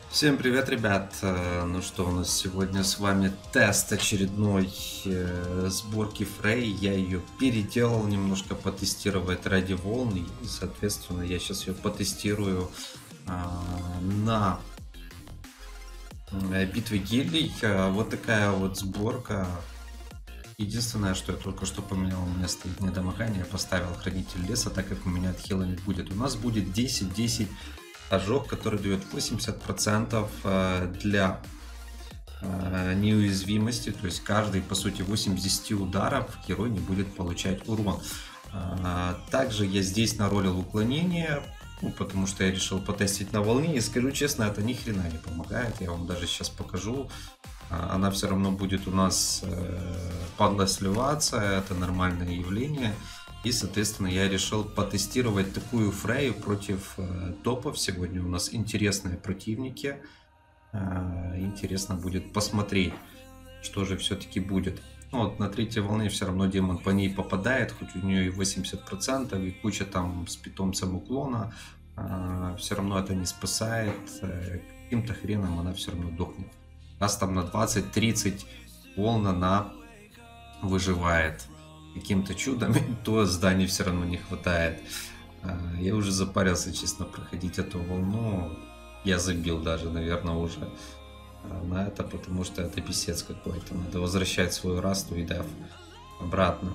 Всем привет, ребят! Ну что, у нас сегодня с вами тест очередной сборки Frey. Я ее переделал немножко, потестировать ради волн. И, соответственно, я сейчас ее потестирую на битве гильдий. Вот такая вот сборка. Единственное, что я только что поменял, у меня стоит недомогание, я поставил хранитель леса, так как у меня отхила не будет. У нас будет 10-10 ожог, который дает 80% для неуязвимости, то есть каждый, по сути, 80 ударов герой не будет получать урон. Также я здесь наролил уклонение, потому что я решил потестить на волне, и скажу честно, это ни хрена не помогает, я вам даже сейчас покажу. Она все равно будет у нас падла сливаться, это нормальное явление. И, соответственно, я решил потестировать такую Фрею против топов. Сегодня у нас интересные противники. Интересно будет посмотреть, что же все-таки будет. Ну, вот на третьей волне все равно демон по ней попадает, хоть у нее и 80%, и куча там с питомцем уклона. Все равно это не спасает. Каким-то хреном она все равно дохнет. Раз там на 20-30 волн она выживает. Каким-то чудом, то зданий все равно не хватает. Я уже запарился, честно, проходить эту волну. Я забил даже, наверное, уже на это, потому что это писец какой-то. Надо возвращать свою расту и дав обратно.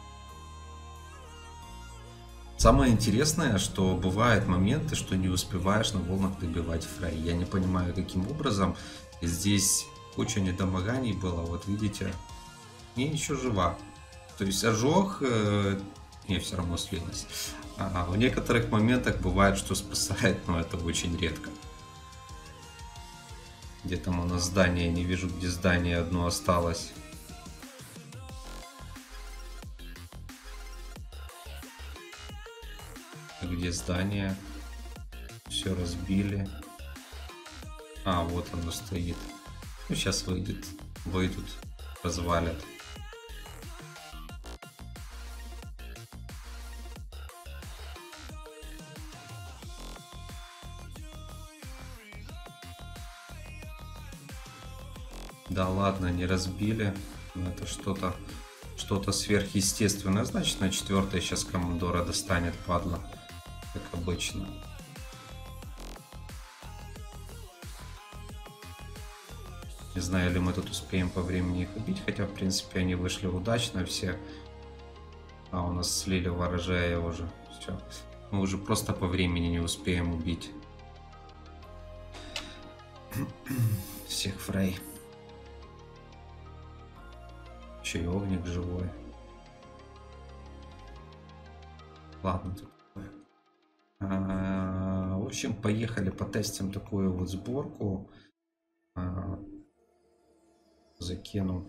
Самое интересное, что бывают моменты, что не успеваешь на волнах добивать Фрей. Я не понимаю, каким образом. Здесь куча недомоганий было, вот видите. И еще жива. То есть ожог, не, все равно слилась. В некоторых моментах бывает, что спасает, но это очень редко. Где там у нас здание? Не вижу, где здание одно осталось. Где здание? Все разбили. Вот оно стоит. Ну, сейчас выйдут, развалят. Да ладно, не разбили. Это что-то сверхъестественное. Значит, на 4-й сейчас командора достанет, падла. Как обычно. Не знаю, ли мы тут успеем по времени их убить. Хотя, в принципе, они вышли удачно все. У нас слили ворожея уже. Все. Мы уже просто по времени не успеем убить всех Фрей. Чаевник живой. Ладно, тут. В общем, поехали потестим такую вот сборку. Закину.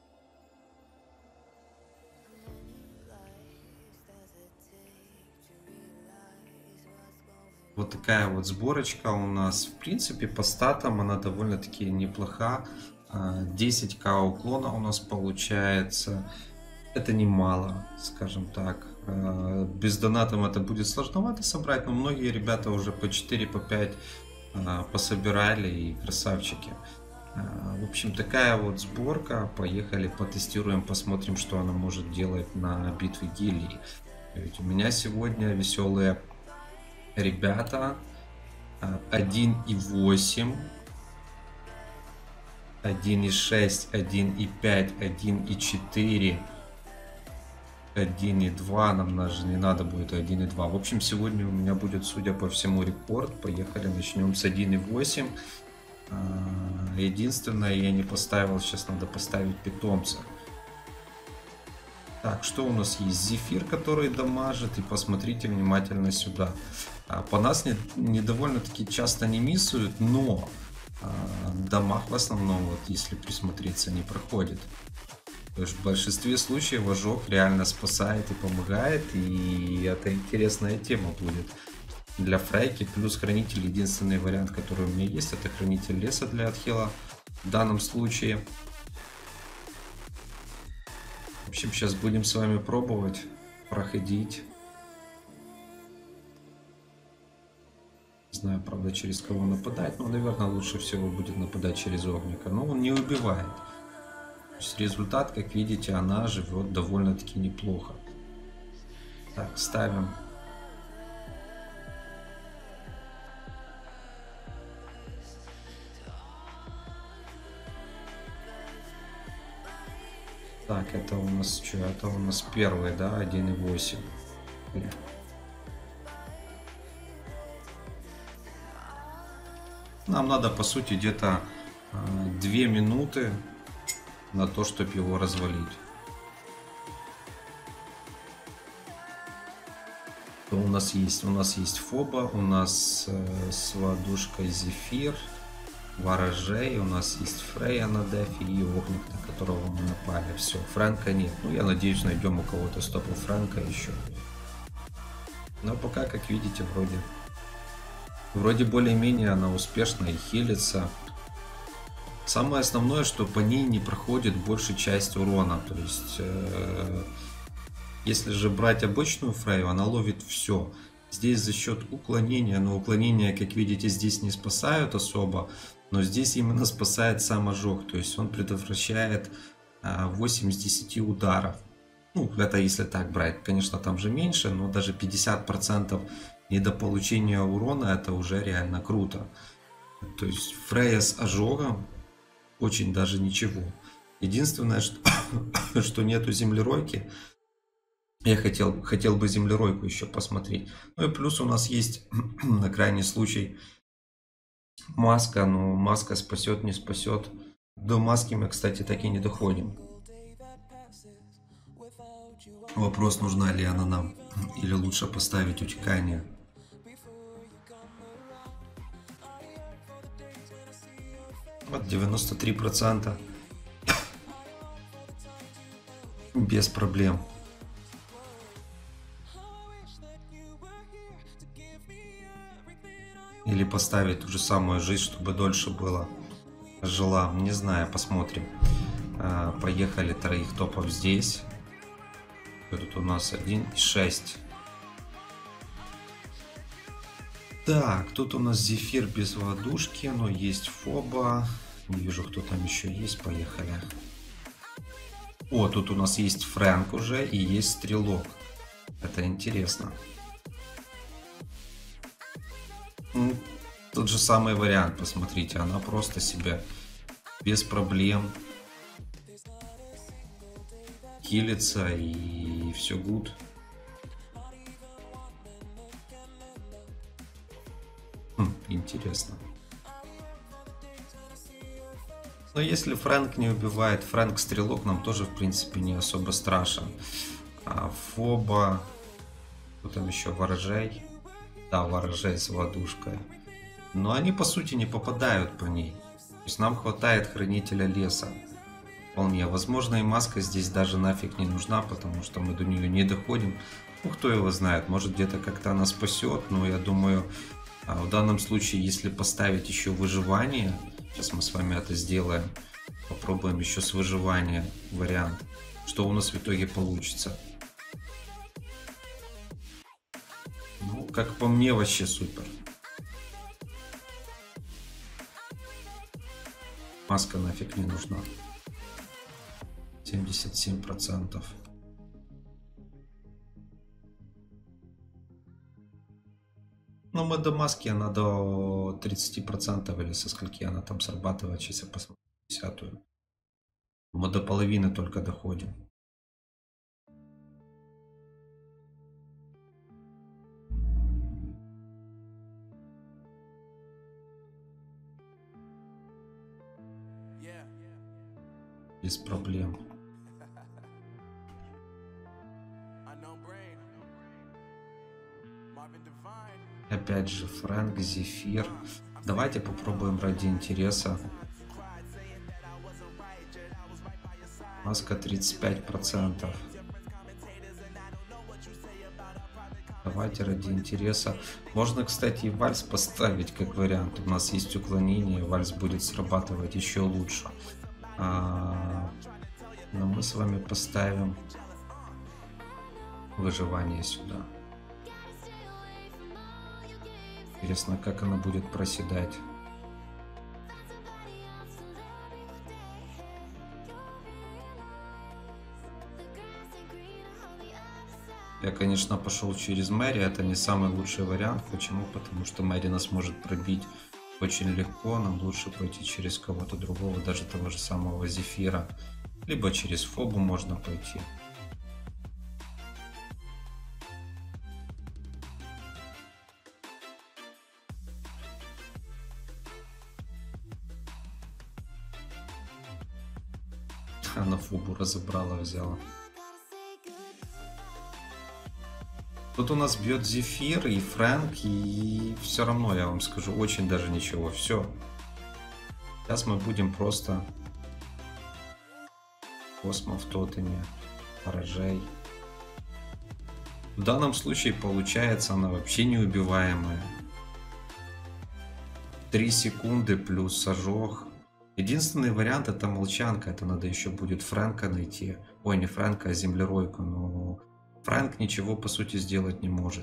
Вот такая вот сборочка у нас. В принципе, по статам она довольно-таки неплоха. 10к уклона у нас получается. Это немало, скажем так. Без донатом это будет сложновато собрать, но многие ребята уже по 4, по 5 пособирали, и красавчики. В общем, такая вот сборка. Поехали, потестируем, посмотрим, что она может делать на битве гильдий. Ведь у меня сегодня веселые ребята. 1.8, 1.6, 1.5, 1.4, 1.2. Нам даже не надо будет 1.2. В общем, сегодня у меня будет, судя по всему, рекорд. Поехали, начнем с 1.8. Единственное, я не поставил, сейчас надо поставить питомца. Так, что у нас есть? Зефир, который дамажит, и посмотрите внимательно сюда. По нас не довольно-таки часто не миссуют, но дамаг в основном, вот если присмотреться, не проходит. То есть в большинстве случаев ожог реально спасает и помогает, и это интересная тема будет для фрейки. Плюс хранитель, единственный вариант, который у меня есть, это хранитель леса для отхила в данном случае. В общем, сейчас будем с вами пробовать проходить. Не знаю, правда, через кого нападать, но, наверное, лучше всего будет нападать через Огника. Но он не убивает. То есть результат, как видите, она живет довольно-таки неплохо. Так, ставим. Так, это у нас что? Это у нас первый, да, 1.8. Нам надо, по сути, где-то 2 минуты на то, чтобы его развалить. Что у нас есть? У нас есть Фоба, у нас с водушкой Зефир, Ворожей, у нас есть Фрейя на дефе и Огник, на которого мы напали. Все, Фрэнка нет. Ну, я надеюсь, найдем у кого-то стопу Фрэнка еще. Но пока, как видите, вроде более-менее она успешно и хилится. Самое основное, что по ней не проходит большая часть урона. То есть, если же брать обычную Фрейю, она ловит все. Здесь за счет уклонения, но уклонения, как видите, здесь не спасают особо. Но здесь именно спасает сам ожог. То есть он предотвращает 8 из 10 ударов. Ну, это если так брать. Конечно, там же меньше, но даже 50% недополучения урона, это уже реально круто. То есть Фрейя с ожогом очень даже ничего. Единственное, что нету землеройки. Я хотел бы землеройку еще посмотреть. Ну и плюс у нас есть на крайний случай маска. Но маска спасет, не спасет. До маски мы, кстати, так и не доходим. Вопрос, нужна ли она нам. Или лучше поставить утекание. Вот 93%. Без проблем. Или поставить ту же самую жизнь, чтобы дольше было. Жила. Не знаю, посмотрим. Поехали троих топов здесь. Тут у нас 1,6. Так, тут у нас Зефир без водушки, но есть Фоба. Не вижу, кто там еще есть. Поехали. О, тут у нас есть Фрэнк уже и есть Стрелок. Это интересно. Тот же самый вариант, посмотрите. Она просто себя без проблем хилится и все гуд. Интересно. Но если Фрэнк не убивает, Фрэнк Стрелок нам тоже в принципе не особо страшен. Фоба. Кто там еще? Ворожей. Да, Ворожей с водушкой. Но они по сути не попадают по ней. То есть нам хватает Хранителя Леса. Вполне. Возможно, и маска здесь даже нафиг не нужна, потому что мы до нее не доходим. Ну, кто его знает, может где-то как-то она спасет. Но я думаю, в данном случае, если поставить еще выживание, сейчас мы с вами это сделаем, попробуем еще с выживания вариант, что у нас в итоге получится. Ну, как по мне, вообще супер. Маска нафиг не нужна. 77%. Ну, мы до маски, она до 30% или со скольки она там срабатывает, сейчас я посмотрю 10-ю. Мы до половины только доходим. Без проблем. Опять же Фрэнк, Зефир. Давайте попробуем ради интереса. Маска 35%. Давайте ради интереса. Можно, кстати, и вальс поставить как вариант. У нас есть уклонение, вальс будет срабатывать еще лучше. Но мы с вами поставим выживание сюда. Интересно, как она будет проседать. Я, конечно, пошел через Мэри. Это не самый лучший вариант. Почему? Потому что Мэри нас может пробить очень легко. Нам лучше пойти через кого-то другого, даже того же самого Зефира. Либо через Фобу можно пойти. Она Фобу разобрала, взяла. Тут у нас бьет Зефир и Фрэнк, и все равно, я вам скажу, очень даже ничего. Все. Сейчас мы будем просто Космо в тотеме, Ворожей. В данном случае получается она вообще неубиваемая. 3 секунды плюс ожог. Единственный вариант это молчанка. Это надо еще будет Фрэнка найти. Ой, не Фрэнка, а землеройку. Но Фрэнк ничего по сути сделать не может.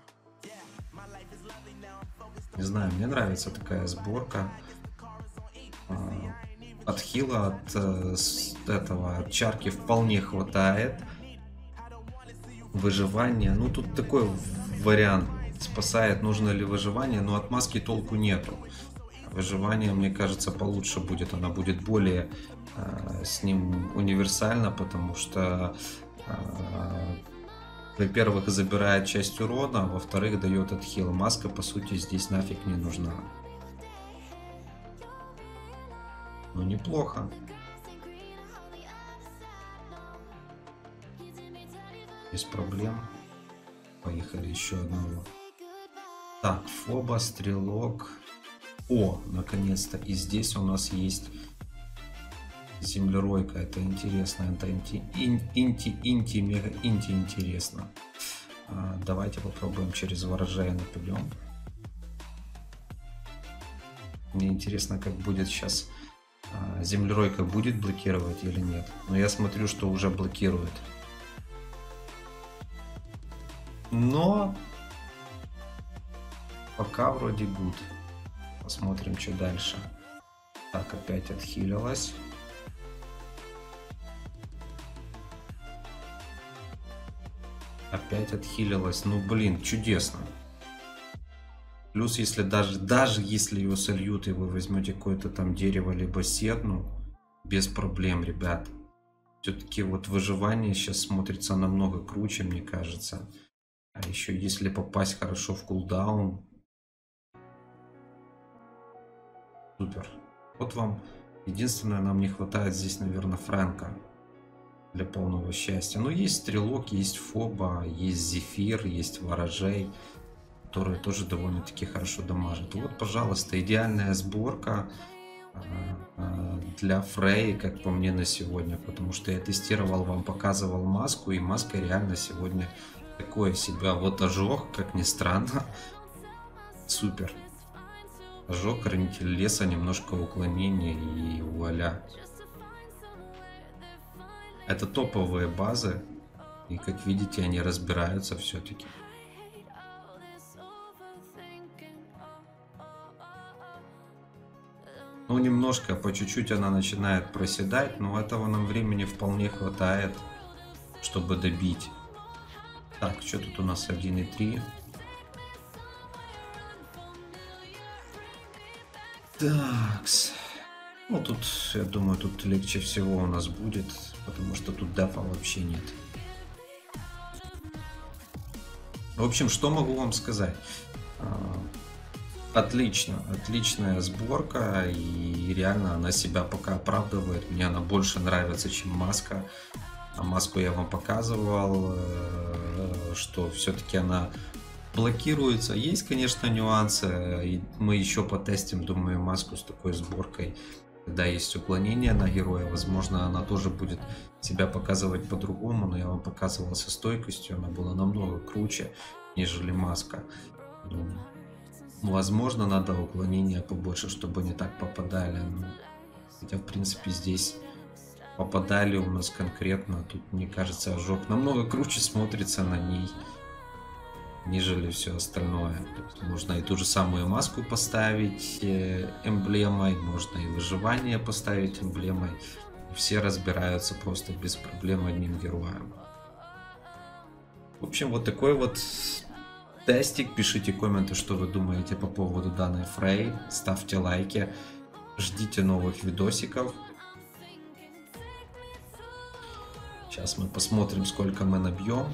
Не знаю, мне нравится такая сборка. От хила, от этого, от чарки вполне хватает. Выживание. Ну, тут такой вариант. Спасает, нужно ли выживание, но от маски толку нету. Выживание, мне кажется, получше будет. Она будет более с ним универсальна, потому что, во-первых, забирает часть урона, а во-вторых, дает отхил. Маска, по сути, здесь нафиг не нужна. Ну, неплохо. Без проблем. Поехали еще одного. Так, Фоба, Стрелок. О, наконец-то. И здесь у нас есть землеройка. Это интересно. Это инти, мега инти интересно. Давайте попробуем через Ворожея нападем. Мне интересно, как будет сейчас землеройка будет блокировать или нет. Но я смотрю, что уже блокирует. Но пока вроде good. Посмотрим, что дальше. Так, опять отхилилась. Опять отхилилась. Ну, блин, чудесно. Плюс, если даже если его сольют, и вы возьмете какое-то там дерево, либо седну, без проблем, ребят. Все-таки вот выживание сейчас смотрится намного круче, мне кажется. А еще если попасть хорошо в кулдаун. Супер. Вот вам. Единственное, нам не хватает здесь, наверное, Фрэнка. Для полного счастья. Но есть Стрелок, есть Фоба, есть Зефир, есть Ворожей, которые тоже довольно-таки хорошо дамажат. Вот, пожалуйста, идеальная сборка для Фрей, как по мне, на сегодня. Потому что я тестировал, вам показывал маску, и маска реально сегодня такое себя. Вот ожог, как ни странно. Супер. Ожог, Хранитель леса, немножко уклонения и вуаля. Это топовые базы. И как видите, они разбираются все-таки. Ну, немножко, по чуть-чуть она начинает проседать, но этого нам времени вполне хватает, чтобы добить. Так, что тут у нас 1.3? Такс. Ну, тут, я думаю, тут легче всего у нас будет, потому что тут дефа вообще нет. В общем, что могу вам сказать? Отлично, отличная сборка, и реально она себя пока оправдывает. Мне она больше нравится, чем маска. А маску я вам показывал, что все-таки она блокируется. Есть, конечно, нюансы. И мы еще потестим, думаю, маску с такой сборкой. Когда есть уклонение на героя, возможно, она тоже будет себя показывать по-другому. Но я вам показывал со стойкостью, она была намного круче, нежели маска. Возможно, надо уклонения побольше, чтобы не так попадали. Хотя, в принципе, здесь попадали у нас конкретно. Тут, мне кажется, ожог намного круче смотрится на ней. нежели все остальное. То есть можно и ту же самую маску поставить эмблемой, можно и выживание поставить эмблемой. Все разбираются просто без проблем одним героем. В общем, вот такой вот тестик. Пишите комменты, что вы думаете по поводу данной Фрей. Ставьте лайки. Ждите новых видосиков. Сейчас мы посмотрим, сколько мы набьем.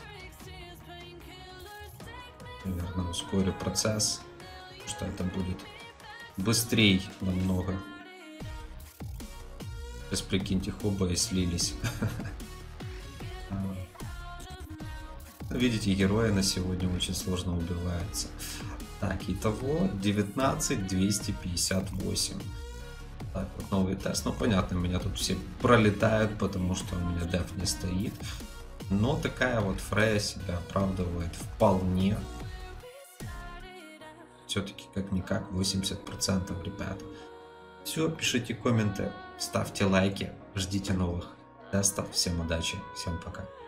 Наверное, ускорю процесс, потому что это будет быстрее намного. Сейчас прикиньте, хоба и слились. Видите, герои на сегодня очень сложно убиваются. Так, итого 19258. Так, вот новый тест. Ну, понятно, меня тут все пролетают, потому что у меня деф не стоит. Но такая вот Фрея себя оправдывает вполне. Все-таки как-никак 80%, ребят. Все, пишите комменты, ставьте лайки, ждите новых тестов. Всем удачи, всем пока.